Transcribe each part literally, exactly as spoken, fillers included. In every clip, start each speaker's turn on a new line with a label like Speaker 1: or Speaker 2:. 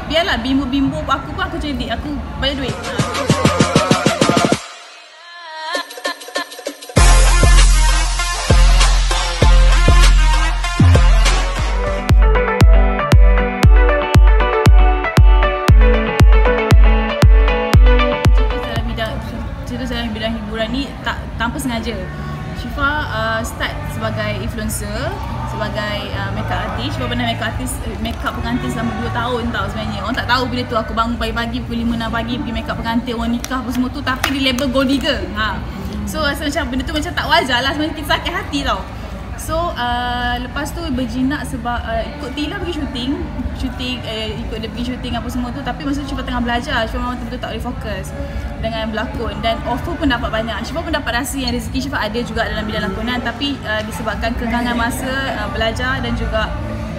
Speaker 1: biarlah bimbo-bimbo aku pun aku jadi aku bayar duit. Cerita dalam bidang hiburan ni tak tanpa sengaja. Syifa uh, start sebagai influencer, sebagai uh, makeup artist. Syifa pernah makeup artist, makeup pengantin selama dua tahun tau sebenarnya. Orang tak tahu bila tu aku bangun pagi-pagi pukul lima enam pagi pergi makeup pengantin, orang nikah apa semua tu, tapi di label gold digger. Ha. So rasa macam benda tu macam tak wajar lah, sebenarnya kita sakit hati tau. So uh, lepas tu berjinak sebab uh, ikut Tila pergi syuting, syuting uh, ikut dia pergi syuting apa semua tu, tapi masa tu Syifa tengah belajar, Syifa memang betul-betul tak boleh fokus dengan berlakon, dan offer pun dapat banyak. Syifa pun dapat rasa yang rezeki Syifa ada juga dalam bidang lakonan, tapi uh, disebabkan kekangan masa uh, belajar dan juga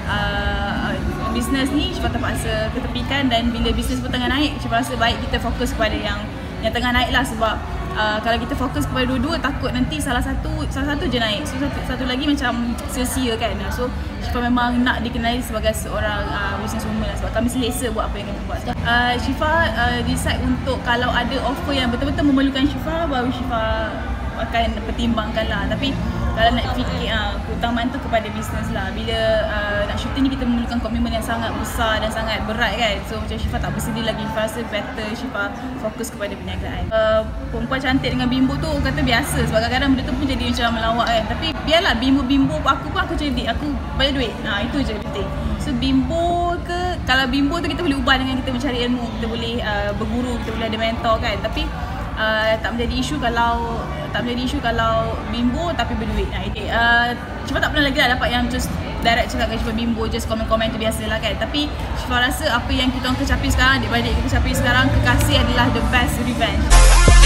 Speaker 1: uh, bisnes ni Syifa terpaksa ketepikan. Dan bila bisnes pun tengah naik, Syifa rasa baik kita fokus kepada yang yang tengah naik lah, sebab uh, kalau kita fokus kepada dua-dua takut nanti salah satu salah satu je naik, so satu, satu lagi macam sia-sia kan. So Syifa memang nak dikenali sebagai seorang uh, businesswoman lah, sebab kami selesa buat apa yang kami buat. uh, Syifa uh, decide untuk kalau ada offer yang betul-betul memerlukan Syifa, baru Syifa akan pertimbangkan lah. Tapi kalau nak fikir uh, keutamaan tu kepada bisnes lah. Bila uh, nak syuting ni kita memerlukan komitmen yang sangat besar dan sangat berat kan. So macam Syifa tak bersedia lagi. Syifa rasa better Syifa fokus kepada perniagaan. uh, Perempuan cantik dengan bimbo tu kata biasa, sebab kadang-kadang benda tu pun jadi macam melawak kan. Tapi biarlah bimbo-bimbo aku pun aku jadi aku bayar duit. Nah, itu je penting. So bimbo ke, kalau bimbo tu kita boleh ubah dengan kita mencari ilmu, kita boleh uh, berguru, kita boleh ada mentor kan. Tapi Uh, tak menjadi isu kalau tak menjadi isu kalau bimbo tapi berduit. Nah, okay. uh, Syifa tak pernah lagi lah dapat yang just direct cakap dengan Syifa bimbo, just komen-komen tu biasalah kan. Tapi Syifa rasa apa yang kita orang kecapi sekarang, adik-beradik kita kecapi sekarang, kekasih adalah the best revenge.